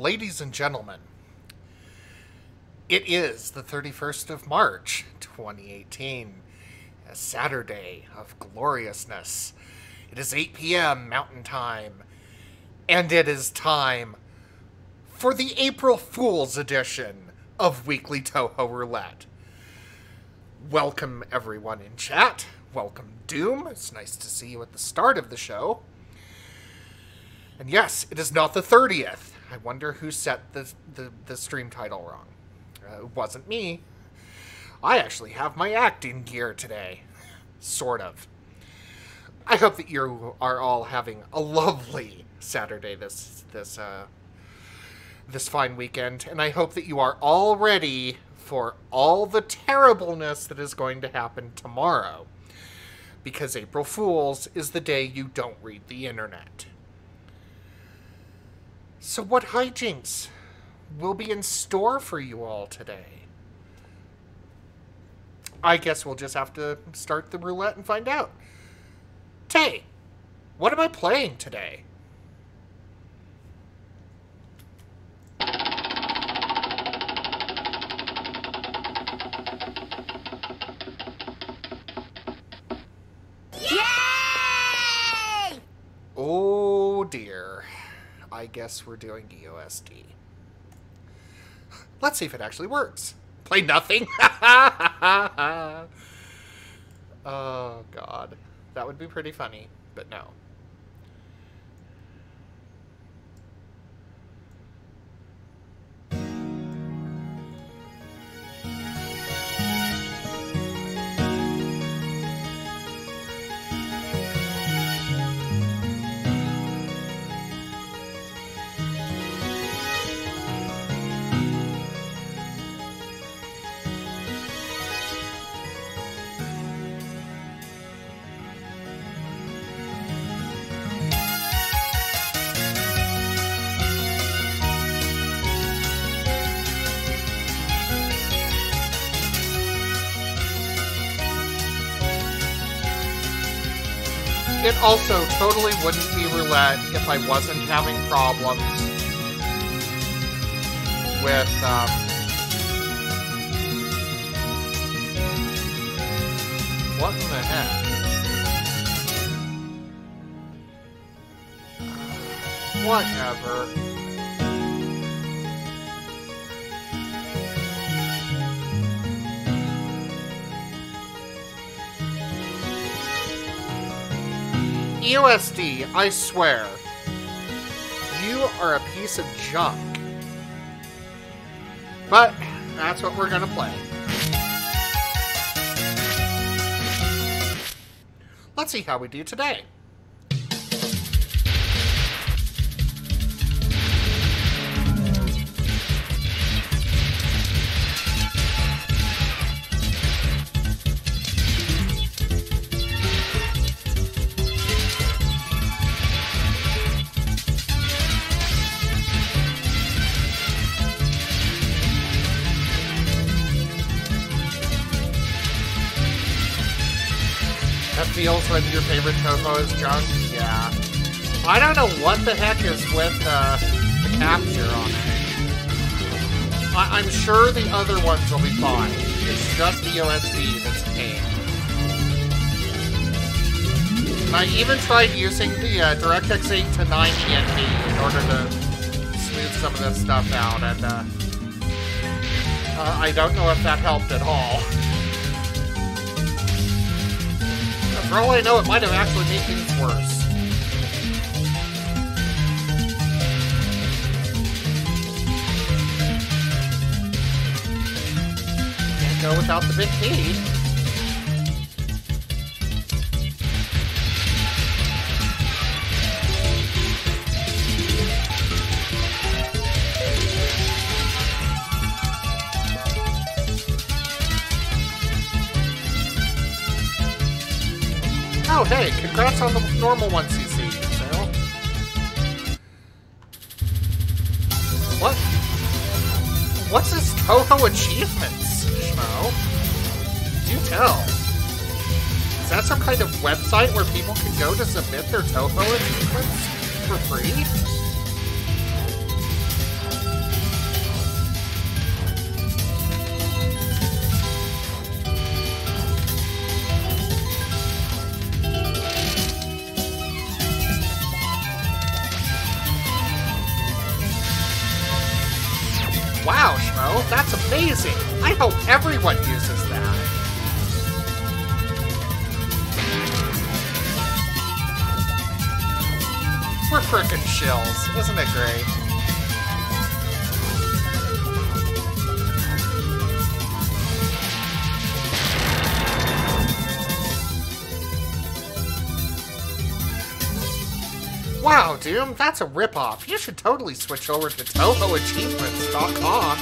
ladies and gentlemen, it is the 31st of March, 2018, a Saturday of gloriousness. It is 8 p.m. Mountain Time, and it is time for the April Fool's edition of Weekly Touhou Roulette. Welcome everyone in chat. Welcome Doom. It's nice to see you at the start of the show. And yes, it is not the 30th. I wonder who set the stream title wrong. It wasn't me. I actually have my acting gear today. Sort of. I hope that you are all having a lovely Saturday this fine weekend, and I hope that you are all ready for all the terribleness that is going to happen tomorrow. Because April Fool's is the day you don't read the internet. So what hijinks will be in store for you all today? I guess we'll just have to start the roulette and find out. Tay, what am I playing today? Yay! Oh dear. I guess we're doing DOSD. Let's see if it actually works. Play nothing? Oh, God. That would be pretty funny, but no. It also totally wouldn't be roulette if I wasn't having problems with, what in the heck? Whatever. EOSD, I swear, you are a piece of junk. But that's what we're gonna play. Let's see how we do today. Feels when your favorite Touhou is junk? Yeah. I don't know what the heck is with the capture on it. I'm sure the other ones will be fine. It's just the OSD that's a pain. And I even tried using the DirectX 8 to 9 ENV in order to smooth some of this stuff out, and I don't know if that helped at all. For all I know, it might have actually made things worse. Can't go without the big T. Oh, hey, congrats on the normal 1cc sale. What? What's this Touhou achievements, Schmo? Do tell. Is that some kind of website where people can go to submit their Touhou achievements for free? Wow, Schmo, that's amazing. I hope everyone uses that. We're frickin' shills, isn't it great? Wow, Doom, that's a ripoff. You should totally switch over to TouhouAchievements.com.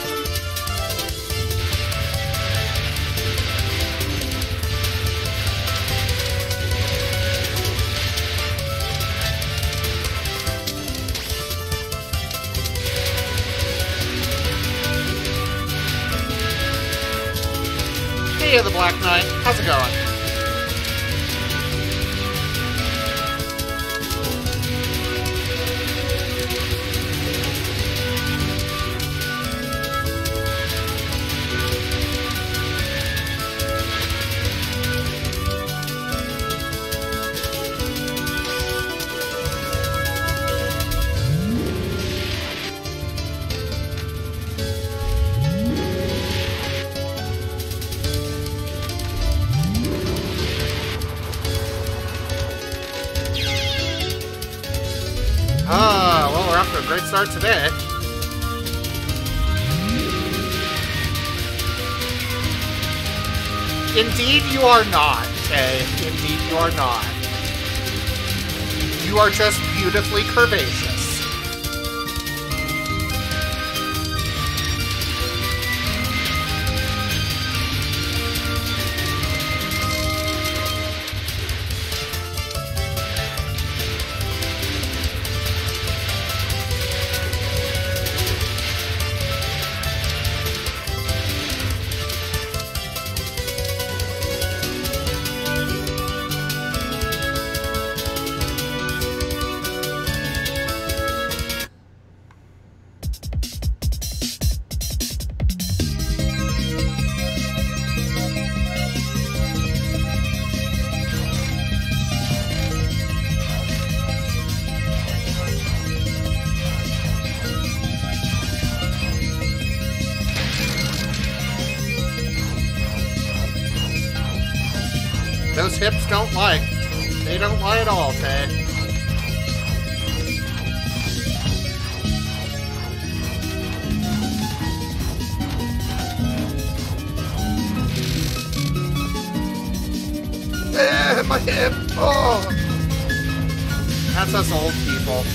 Hey, the Black Knight. How's it going? Well, we're off to a great start today. Indeed you are not, okay? Indeed you are not. You are just beautifully curvaceous. Those hips don't lie. They don't lie at all, Tay. My hip! Oh! That's us old people.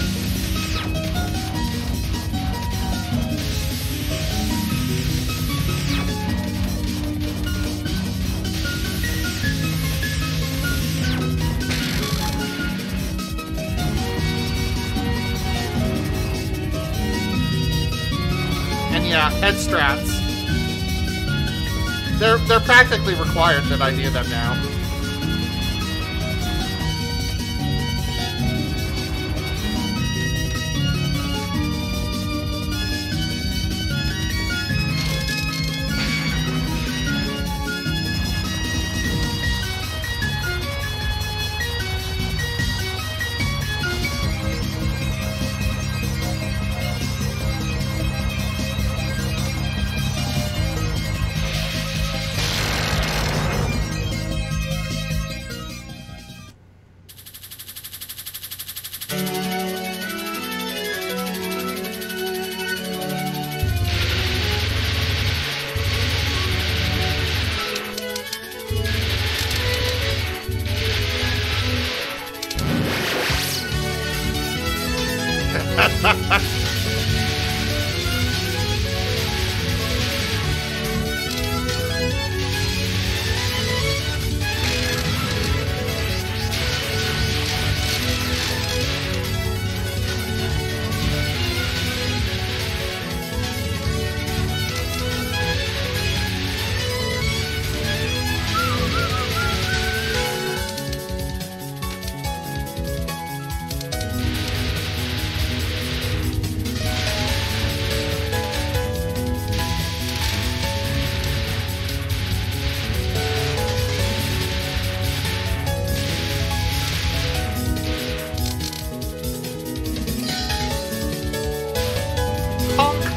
Yeah, head strats. They're practically required that I do them now.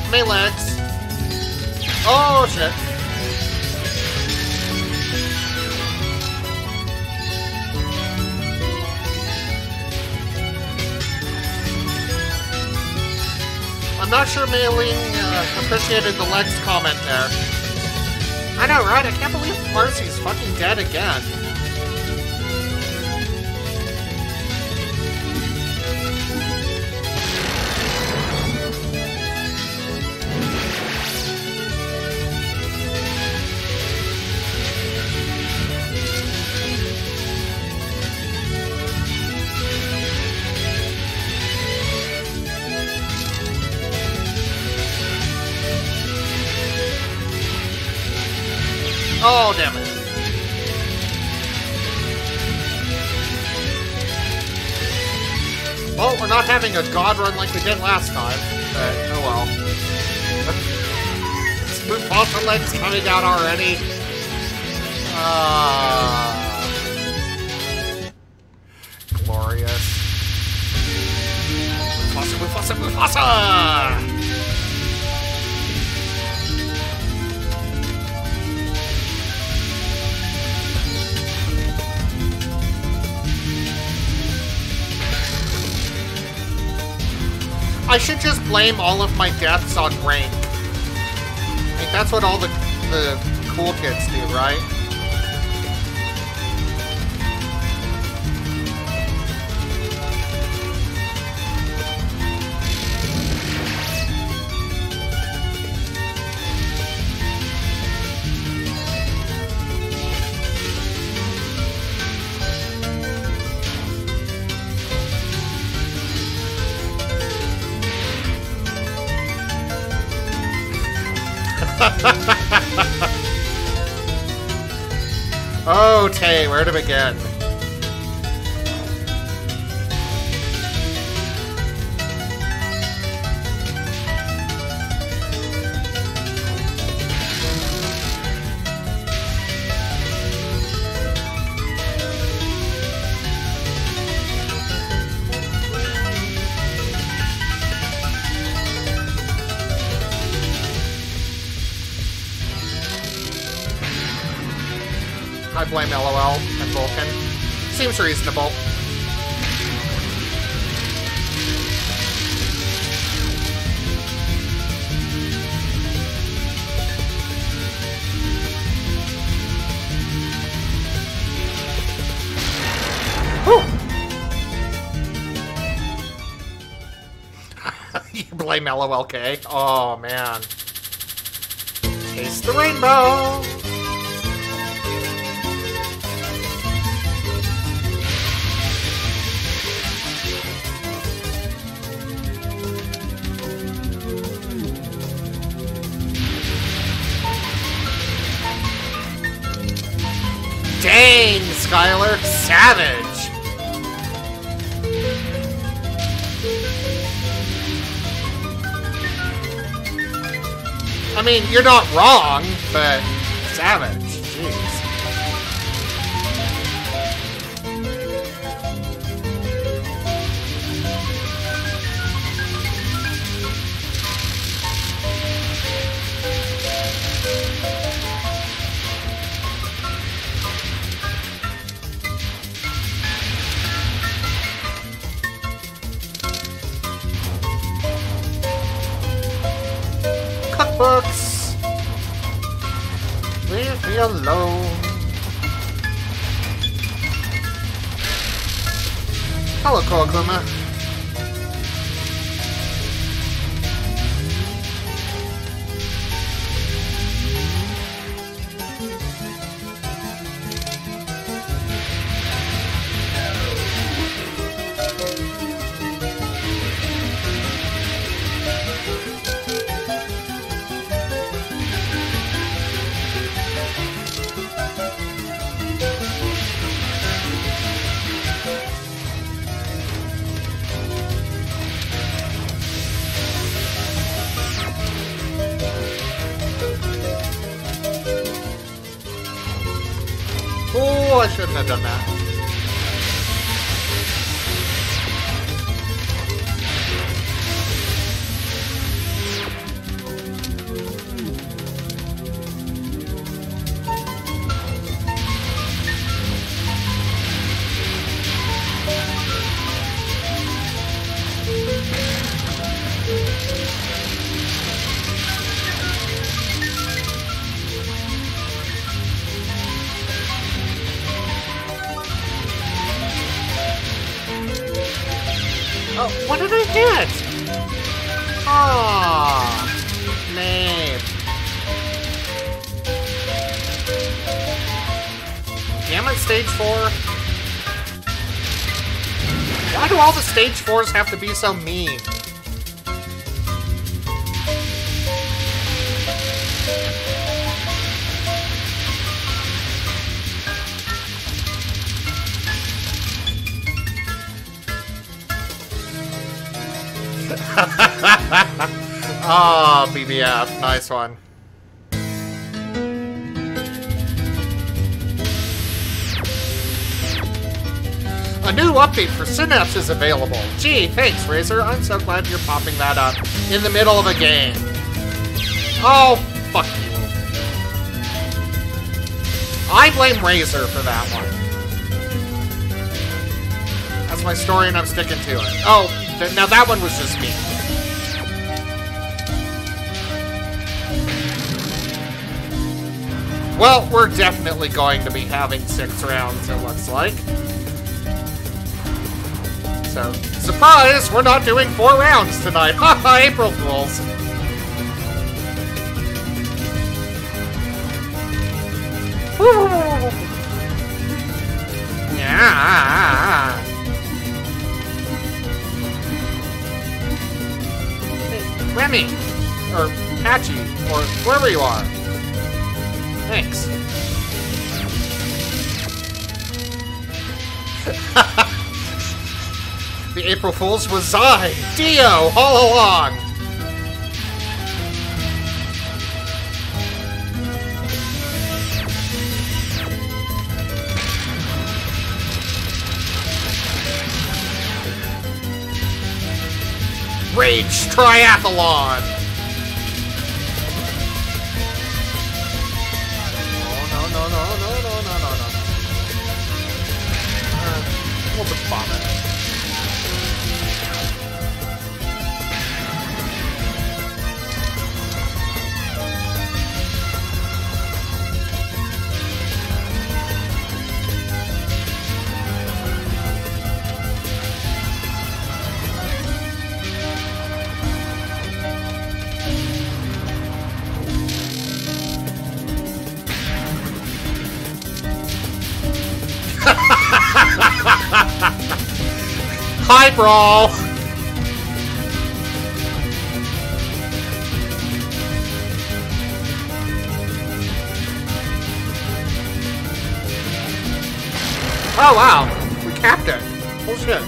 my legs. Oh, shit. I'm not sure Mei-Ling appreciated the legs comment there. I know, right? I can't believe Marcy's fucking dead again. Oh, damn it. Well, we're not having a god run like we did last time, but oh well. Smooth Pasta legs coming out already. Glorious. Mufasa, Mufasa, Mufasa! I should just blame all of my deaths on rank. Like, that's what all the cool kids do, right? Oh, Tay, where to begin? I blame LOL and Vulcan. Seems reasonable. Whew. You blame LOLK? Oh, man. Taste the rainbow! Dang, Skylar, savage! I mean, you're not wrong, but savage, jeez. Cookbooks! Leave me alone. Hello, Koaguma. Oh, I shouldn't have done that. stage 4? Why do all the stage 4s have to be so mean? Ah, oh, BBF. Nice one. A new update for Synapse is available. Gee, thanks, Razor. I'm so glad you're popping that up in the middle of a game. Oh, fuck you. I blame Razor for that one. That's my story and I'm sticking to it. Oh, now that one was just me. Well, we're definitely going to be having 6 rounds, it looks like. So, surprise! We're not doing 4 rounds tonight. Haha, April Fools. Yeah. Hey, Remy, or Patchy, or whoever you are. Thanks. The April Fools was I, Dio, all along. Rage Triathlon. We'll just bomb it. Hi, Brawl! Oh, wow. We capped it. Bullshit.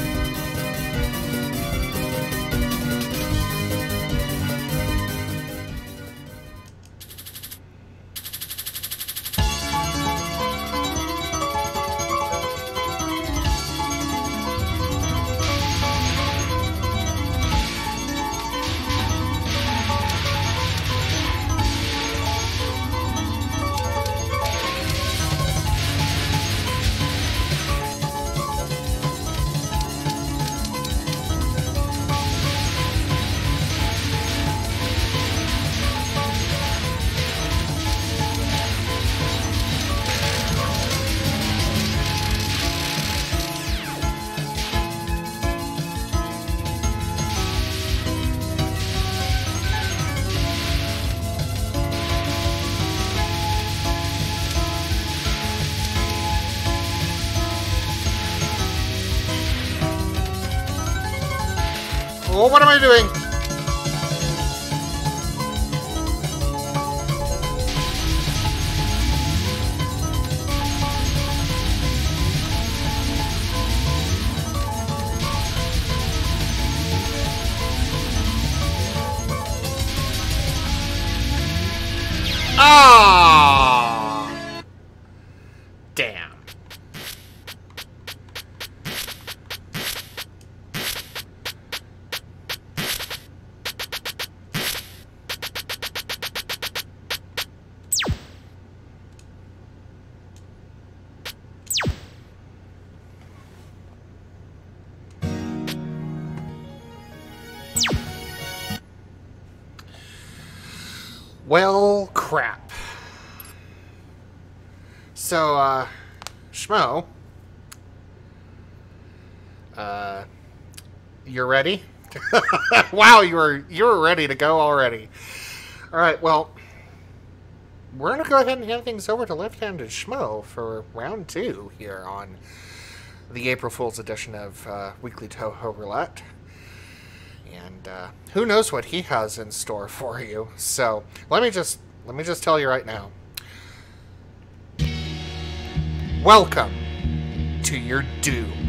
Oh, what am I doing? Ah! Damn. Well, crap. So, Schmo, you're ready? Wow, you were ready to go already. All right, well, we're going to go ahead and hand things over to Left-Handed Schmo for round 2 here on the April Fool's edition of Weekly Touhou Roulette. And who knows what he has in store for you. So let me just tell you right now. Welcome to your doom.